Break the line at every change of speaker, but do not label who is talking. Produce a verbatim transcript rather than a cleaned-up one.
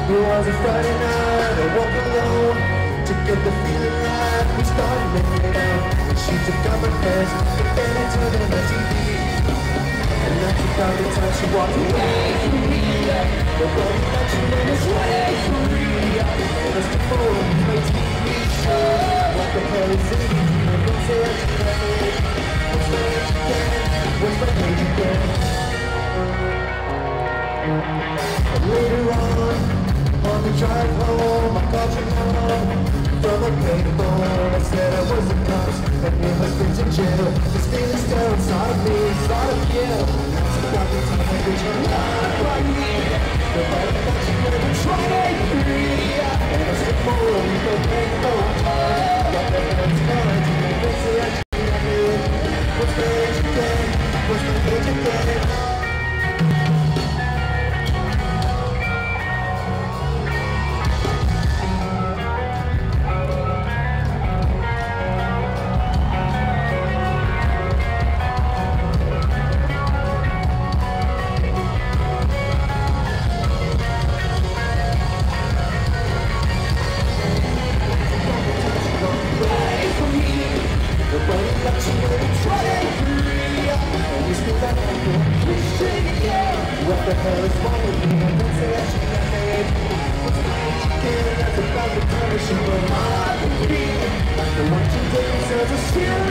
It was a Friday night, I walked alone to get the feeling right. We started making it out, and she took out my pants and fed it to the T V. And I took out the time she walked away from me. Nobody touching in his way for me. And it's the phone, my T V show. What the hell is it? I don't say I should have it. What's my age again? What's my age again? And later on, on the drive home, I called your mom from a payphone. I said I was the cops and you must be in jail. This feeling's still inside of me, inside of you. So got the time I reach my life right here. Nobody got you ever tried to free. And I said more, we don't make no time. Got the hands going to make me say I should have it. What's my age again? What's my age again? What the hell is wrong with me? I don't say I should have made. What's my age again? That's about the time I should run my life with me. The one you did deserves a steal.